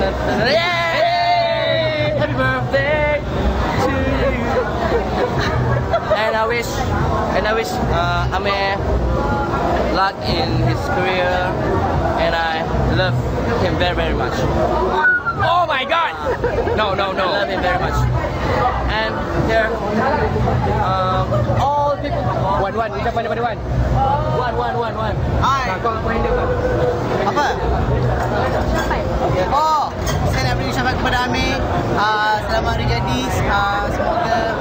Yay! Happy birthday to you. And I wish Ameer luck in his career, and I love him very, very much. Oh my God! No. I love him very much. And here, all people. Wan, ucapan daripada Wan. One. Hai. Kau apa yang dia buat? Apa? Oh, saya nak beri syafaat kepada Ameer. Selamat hari jadi. Semoga